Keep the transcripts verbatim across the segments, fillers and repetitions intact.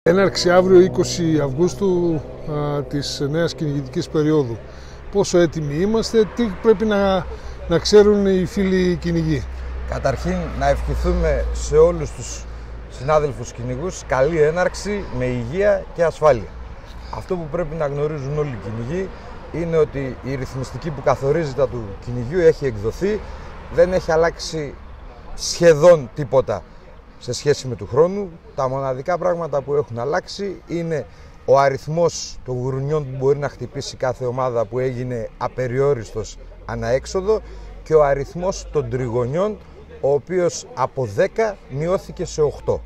Έναρξη αύριο είκοσι Αυγούστου α, της νέας κυνηγητικής περίοδου. Πόσο έτοιμοι είμαστε, τι πρέπει να, να ξέρουν οι φίλοι κυνηγοί? Καταρχήν να ευχηθούμε σε όλους τους συνάδελφους κυνηγούς καλή έναρξη με υγεία και ασφάλεια. Αυτό που πρέπει να γνωρίζουν όλοι οι κυνηγοί είναι ότι η ρυθμιστική που καθορίζει τα του κυνηγιού έχει εκδοθεί, δεν έχει αλλάξει σχεδόν τίποτα σε σχέση με του χρόνου. Τα μοναδικά πράγματα που έχουν αλλάξει είναι ο αριθμός των γουρουνιών που μπορεί να χτυπήσει κάθε ομάδα, που έγινε απεριόριστος αναέξοδο, και ο αριθμός των τριγωνιών, ο οποίος από δέκα μειώθηκε σε οκτώ.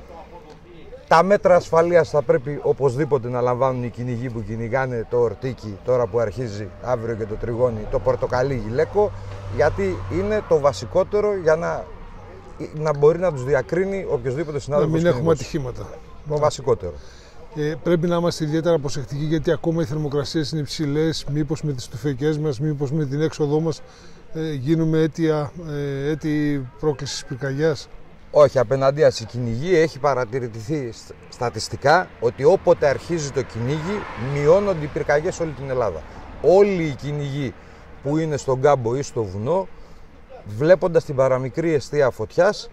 Τα μέτρα ασφαλείας θα πρέπει οπωσδήποτε να λαμβάνουν οι κυνηγοί που κυνηγάνε το ορτίκι, τώρα που αρχίζει αύριο, και το τριγώνι, το πορτοκαλί γυλαίκο, γιατί είναι το βασικότερο για να, να μπορεί να τους διακρίνει οποιοδήποτε συνάδελφος. Να μην έχουμε ατυχήματα. Το βασικότερο. Ε, πρέπει να είμαστε ιδιαίτερα προσεκτικοί, γιατί ακόμα οι θερμοκρασίες είναι υψηλές. Μήπως με τις τουφεκές μας, μήπως με την έξοδό μας ε, γίνουμε αίτια, ε, αίτιοι πρόκλησης πυρκαγιάς? Όχι, απέναντίας η κυνηγή έχει παρατηρηθεί στατιστικά ότι όποτε αρχίζει το κυνήγι μειώνονται οι πυρκαγιές σε όλη την Ελλάδα. Όλοι οι κυνηγοί που είναι στον κάμπο ή στο βουνό, βλέποντας την παραμικρή αιστεία φωτιάς,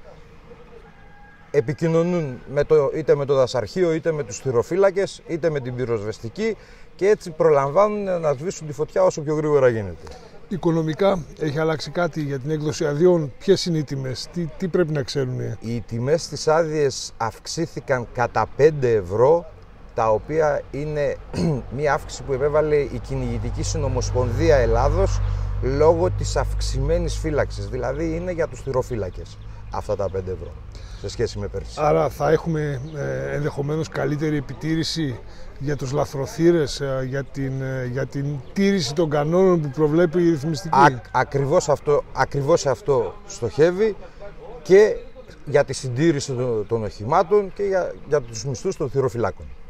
επικοινωνούν με το, είτε με το δασαρχείο, είτε με τους θυροφύλακες, είτε με την πυροσβεστική, και έτσι προλαμβάνουν να σβήσουν τη φωτιά όσο πιο γρήγορα γίνεται. Οικονομικά έχει αλλάξει κάτι για την έκδοση αδειών? Ποιες είναι οι τιμές, τι, τι πρέπει να ξέρουν? Οι τιμές στις άδειες αυξήθηκαν κατά πέντε ευρώ, τα οποία είναι μια αύξηση που επέβαλε η Κυνηγητική Συνομοσπονδία Ελλάδος λόγω της αυξημένης φύλαξης. Δηλαδή είναι για τους θυροφύλακες αυτά τα πέντε ευρώ σε σχέση με πέρσι. Άρα θα έχουμε ε, ενδεχομένως καλύτερη επιτήρηση για τους λαθροθύρες, ε, για, την, ε, για την τήρηση των κανόνων που προβλέπει η ρυθμιστική. Α, ακριβώς, αυτό, ακριβώς αυτό στοχεύει, και για τη συντήρηση των, των οχημάτων και για, για τους μισθούς των θυροφυλάκων.